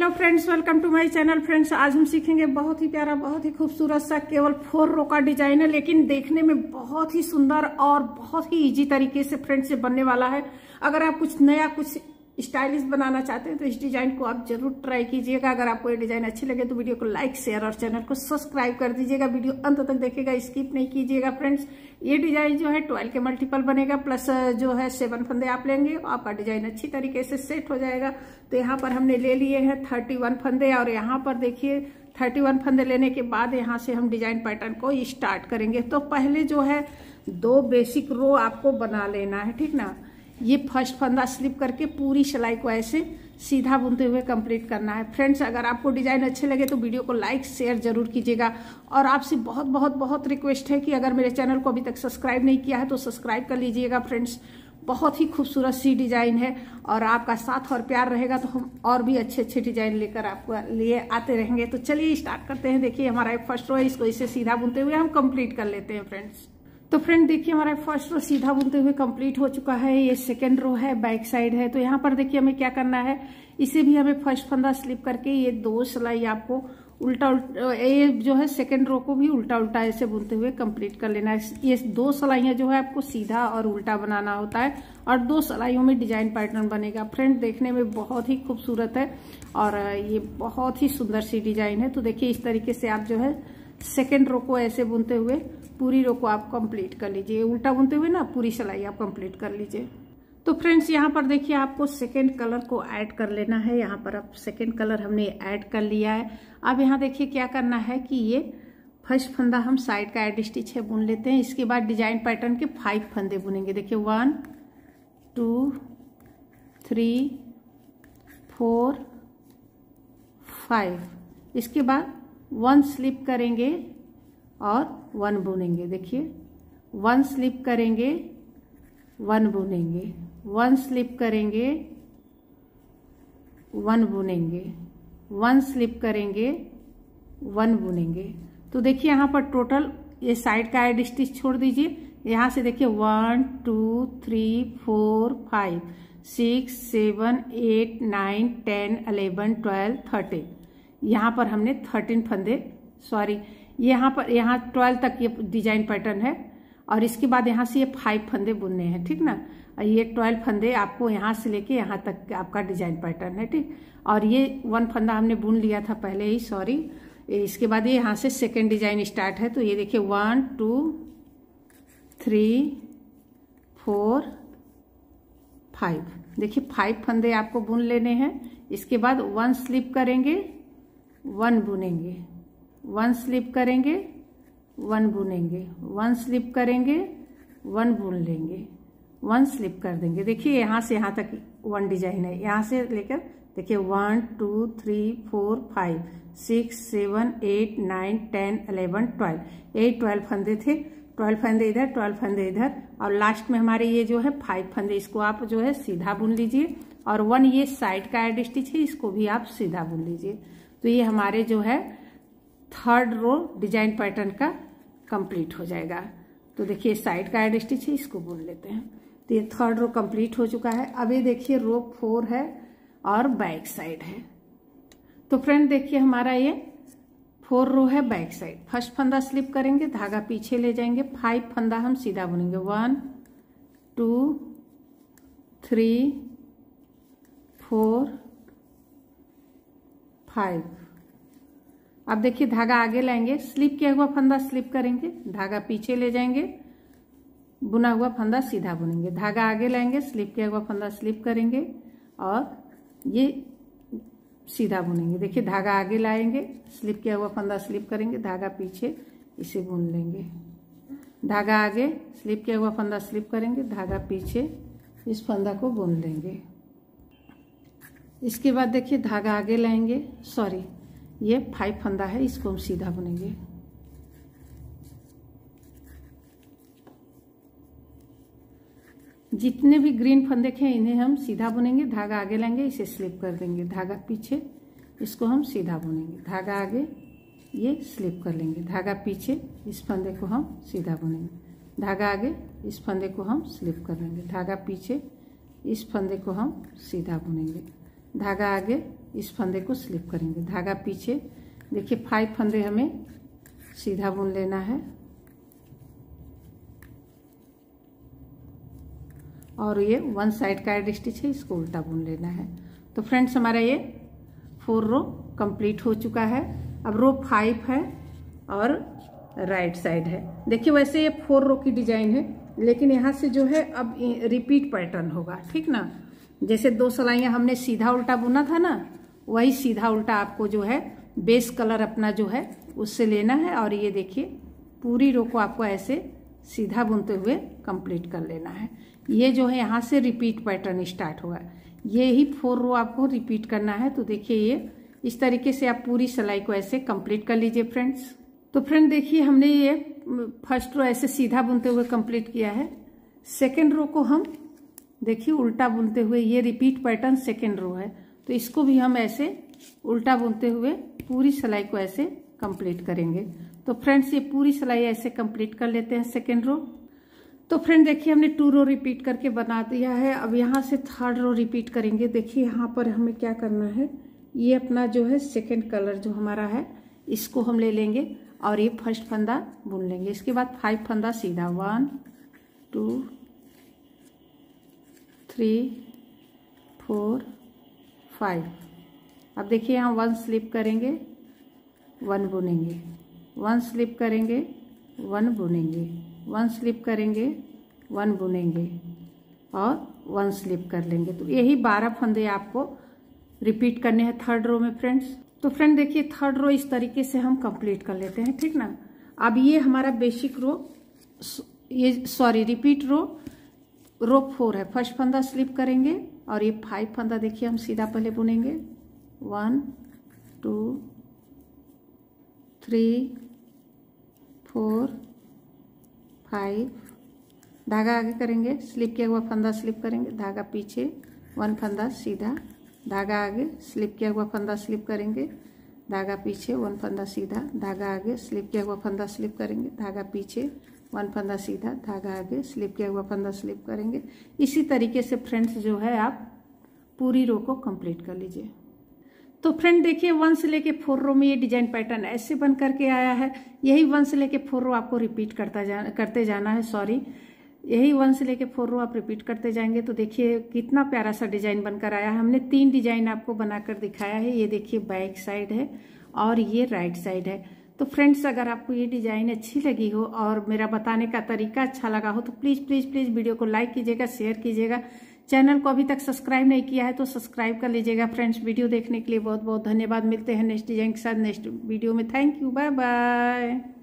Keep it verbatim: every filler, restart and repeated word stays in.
Hello friends, welcome to my channel. Friends, आज हम सीखेंगे बहुत ही प्यारा, बहुत ही खूबसूरत सा केवल फोर रो का डिजाइन है, लेकिन देखने में बहुत ही सुंदर और बहुत ही इजी तरीके से फ्रेंड्स से बनने वाला है। अगर आप कुछ नया, कुछ स्टाइलिश बनाना चाहते हैं तो इस डिजाइन को आप जरूर ट्राई कीजिएगा। अगर आपको ये डिजाइन अच्छी लगे तो वीडियो को लाइक, शेयर और चैनल को सब्सक्राइब कर दीजिएगा। वीडियो अंत तक देखिएगा, स्किप नहीं कीजिएगा। फ्रेंड्स, ये डिजाइन जो है ट्वेल्व के मल्टीपल बनेगा, प्लस जो है सेवन फंदे आप लेंगे, आपका डिजाइन अच्छी तरीके से सेट हो जाएगा। तो यहाँ पर हमने ले लिए हैं थर्टी वन फंदे, और यहाँ पर देखिए थर्टी वन फंदे लेने के बाद यहाँ से हम डिजाइन पैटर्न को स्टार्ट करेंगे। तो पहले जो है दो बेसिक रो आपको बना लेना है, ठीक ना। ये फर्स्ट फंदा स्लिप करके पूरी सिलाई को ऐसे सीधा बुनते हुए कंप्लीट करना है। फ्रेंड्स, अगर आपको डिजाइन अच्छे लगे तो वीडियो को लाइक, शेयर जरूर कीजिएगा। और आपसे बहुत बहुत बहुत रिक्वेस्ट है कि अगर मेरे चैनल को अभी तक सब्सक्राइब नहीं किया है तो सब्सक्राइब कर लीजिएगा। फ्रेंड्स, बहुत ही खूबसूरत सी डिजाइन है, और आपका साथ और प्यार रहेगा तो हम और भी अच्छे अच्छे डिजाइन लेकर आपको लिए आते रहेंगे। तो चलिए स्टार्ट करते हैं। देखिए हमारा एक फर्स्ट रो है, इसको इसे सीधा बुनते हुए हम कंप्लीट कर लेते हैं। फ्रेंड्स, तो फ्रेंड देखिए हमारा फर्स्ट रो सीधा बुनते हुए कंप्लीट हो चुका है। ये सेकंड रो है, बैक साइड है। तो यहाँ पर देखिए हमें क्या करना है, इसे भी हमें फर्स्ट फंदा स्लिप करके ये दो सिलाई आपको उल्टा उल्टा, ये जो है सेकंड रो को भी उल्टा उल्टा ऐसे बुनते हुए कंप्लीट कर लेना है। ये दो सिलाइयां जो है आपको सीधा और उल्टा बनाना होता है, और दो सिलाइयों में डिजाइन पैटर्न बनेगा। फ्रेंड, देखने में बहुत ही खूबसूरत है और ये बहुत ही सुंदर सी डिजाइन है। तो देखिए इस तरीके से आप जो है सेकेंड रो को ऐसे बुनते हुए पूरी रो को आप कंप्लीट कर लीजिए। उल्टा बुनते हुए ना पूरी सिलाई आप कंप्लीट कर लीजिए। तो फ्रेंड्स, यहाँ पर देखिए आपको सेकेंड कलर को ऐड कर लेना है। यहाँ पर अब सेकेंड कलर हमने ऐड कर लिया है। अब यहाँ देखिए क्या करना है कि ये फर्स्ट फंदा हम साइड का एड स्टिच है बुन लेते हैं। इसके बाद डिजाइन पैटर्न के फाइव फंदे बुनेंगे। देखिए one, two, three, four, five. इसके बाद वन स्लिप करेंगे और वन बुनेंगे। देखिए वन स्लिप करेंगे, वन बुनेंगे, वन स्लिप करेंगे, वन बुनेंगे, वन स्लिप करेंगे, वन बुनेंगे। तो देखिए यहाँ पर टोटल ये साइड का एड स्टिच छोड़ दीजिए। यहाँ से देखिए one, two, three, four, five, six, seven, eight, nine, ten, eleven, twelve, thirteen. यहाँ पर हमने थर्टीन फंदे, सॉरी यहाँ पर यहाँ ट्वेल्व तक ये डिजाइन पैटर्न है, और इसके बाद यहाँ से ये फाइव फंदे बुनने हैं, ठीक ना। ये ट्वेल्व फंदे आपको यहाँ से लेके यहाँ तक आपका डिजाइन पैटर्न है, ठीक। और ये वन फंदा हमने बुन लिया था पहले ही, सॉरी। इसके बाद ये यहाँ से सेकेंड डिजाइन स्टार्ट है। तो ये देखिए one, two, three, four, five. देखिए फाइव फंदे आपको बुन लेने हैं। इसके बाद वन स्लिप करेंगे, वन बुनेंगे, वन स्लिप करेंगे, वन बुनेंगे, वन स्लिप करेंगे, वन बुन लेंगे, वन स्लिप कर देंगे। देखिए यहाँ से यहाँ तक वन डिजाइन है। यहाँ से लेकर देखिए one, two, three, four, five, six, seven, eight, nine, ten, eleven, twelve. यही ट्वेल्व फंदे थे। ट्वेल्व फंदे इधर, ट्वेल्व फंदे इधर, और लास्ट में हमारे ये जो है फाइव फंदे, इसको आप जो है सीधा बुन लीजिए। और वन ये साइड का एड स्टिच है, इसको भी आप सीधा बुन लीजिए। तो ये हमारे जो है थर्ड रो डिजाइन पैटर्न का कंप्लीट हो जाएगा। तो देखिए साइड का एड स्टिच है, इसको बुन लेते हैं। तो ये थर्ड रो कंप्लीट हो चुका है। अब ये देखिए रो फोर है और बैक साइड है। तो फ्रेंड देखिए हमारा ये फोर रो है, बैक साइड। फर्स्ट फंदा स्लिप करेंगे, धागा पीछे ले जाएंगे, फाइव फंदा हम सीधा बुनेंगे। One, two, three, four, five. अब देखिए धागा आगे लाएंगे, स्लिप किया हुआ फंदा स्लिप करेंगे, धागा पीछे ले जाएंगे, बुना हुआ फंदा सीधा बुनेंगे, धागा आगे लाएंगे, स्लिप किया हुआ फंदा स्लिप करेंगे और ये सीधा बुनेंगे। देखिए धागा आगे लाएंगे, स्लिप किया हुआ फंदा स्लिप करेंगे, धागा पीछे, इसे बुन लेंगे, धागा आगे, स्लिप किया हुआ फंदा स्लिप करेंगे, धागा पीछे, इस फंदा को बुन लेंगे। इसके बाद देखिए धागा आगे लाएंगे, सॉरी ये फाइव फंदा है, इसको हम सीधा बुनेंगे। जितने भी ग्रीन फंदे हैं इन्हें हम सीधा बुनेंगे, धागा आगे लाएंगे, इसे स्लिप कर देंगे, धागा पीछे, इसको हम सीधा बुनेंगे, धागा आगे, ये स्लिप कर लेंगे, धागा पीछे, इस फंदे को हम सीधा बुनेंगे, धागा आगे, इस फंदे को हम स्लिप कर लेंगे, धागा पीछे, इस फंदे को हम सीधा बुनेंगे, धागा आगे, इस फंदे को स्लिप करेंगे, धागा पीछे। देखिए फाइव फंदे हमें सीधा बुन लेना है और ये वन साइड का एड स्टिच है, इसको उल्टा बुन लेना है। तो फ्रेंड्स हमारा ये फोर रो कंप्लीट हो चुका है। अब रो फाइव है और राइट साइड है। देखिए वैसे ये फोर रो की डिजाइन है, लेकिन यहाँ से जो है अब रिपीट पैटर्न होगा, ठीक ना। जैसे दो सिलाइयाँ हमने सीधा उल्टा बुना था ना, वही सीधा उल्टा आपको जो है बेस कलर अपना जो है उससे लेना है। और ये देखिए पूरी रो को आपको ऐसे सीधा बुनते हुए कंप्लीट कर लेना है। ये जो है यहाँ से रिपीट पैटर्न स्टार्ट होगा, ये ही फोर रो आपको रिपीट करना है। तो देखिए ये इस तरीके से आप पूरी सिलाई को ऐसे कंप्लीट कर लीजिए फ्रेंड्स। तो फ्रेंड देखिए हमने ये फर्स्ट रो ऐसे सीधा बुनते हुए कंप्लीट किया है। सेकेंड रो को हम देखिए उल्टा बुनते हुए, ये रिपीट पैटर्न सेकेंड रो है, तो इसको भी हम ऐसे उल्टा बुनते हुए पूरी सिलाई को ऐसे कंप्लीट करेंगे। तो फ्रेंड्स ये पूरी सिलाई ऐसे कंप्लीट कर लेते हैं सेकेंड रो। तो फ्रेंड देखिए हमने टू रो रिपीट करके बना दिया है। अब यहाँ से थर्ड रो रिपीट करेंगे। देखिए यहाँ पर हमें क्या करना है, ये अपना जो है सेकेंड कलर जो हमारा है इसको हम ले लेंगे और ये फर्स्ट फंदा बुन लेंगे। इसके बाद फाइव फंदा सीधा, one two three four five. अब देखिए यहाँ वन स्लिप करेंगे, वन बुनेंगे, वन स्लिप करेंगे, वन बुनेंगे, वन स्लिप करेंगे, वन बुनेंगे और वन स्लिप कर लेंगे। तो यही बारह फंदे आपको रिपीट करने हैं थर्ड रो में फ्रेंड्स। तो फ्रेंड देखिए थर्ड रो इस तरीके से हम कंप्लीट कर लेते हैं, ठीक ना। अब ये हमारा बेसिक रो, ये sorry repeat row, row four है। फर्स्ट फंदा स्लिप करेंगे और ये फाइव फंदा देखिए हम सीधा पहले बुनेंगे, one two three four five, धागा आगे करेंगे, स्लिप किया हुआ फंदा स्लिप करेंगे, धागा पीछे, वन फंदा सीधा, धागा आगे, स्लिप किया हुआ फंदा स्लिप करेंगे, धागा पीछे, वन फंदा सीधा, धागा आगे, स्लिप किया हुआ फंदा स्लिप करेंगे, धागा पीछे, वन फंदा सीधा, धागा आगे, स्लिप किया हुआ फंदा स्लिप करेंगे। इसी तरीके से फ्रेंड्स जो है आप पूरी रो को कंप्लीट कर लीजिए। तो फ्रेंड देखिए वन से लेके फोर रो में ये डिजाइन पैटर्न ऐसे बन करके आया है। यही वन से लेके फोर रो आपको रिपीट करता जा करते जाना है सॉरी यही वन से लेके फोर रो आप रिपीट करते जाएंगे। तो देखिए कितना प्यारा सा डिजाइन बनकर आया है। हमने तीन डिजाइन आपको बनाकर दिखाया है। ये देखिए बैक साइड है और ये राइट साइड है। तो फ्रेंड्स अगर आपको ये डिजाइन अच्छी लगी हो और मेरा बताने का तरीका अच्छा लगा हो तो प्लीज प्लीज प्लीज वीडियो को लाइक कीजिएगा, शेयर कीजिएगा। चैनल को अभी तक सब्सक्राइब नहीं किया है तो सब्सक्राइब कर लीजिएगा। फ्रेंड्स वीडियो देखने के लिए बहुत बहुत धन्यवाद। मिलते हैं नेक्स्ट डिजाइन के साथ नेक्स्ट वीडियो में। Thank you, bye bye.